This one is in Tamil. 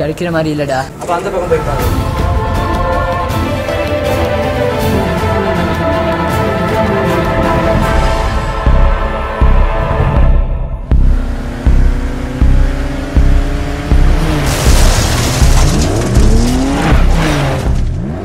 கிடைக்கிற மாதிரி இல்லடா. அப்ப அந்த பக்கம் போய் பாரு.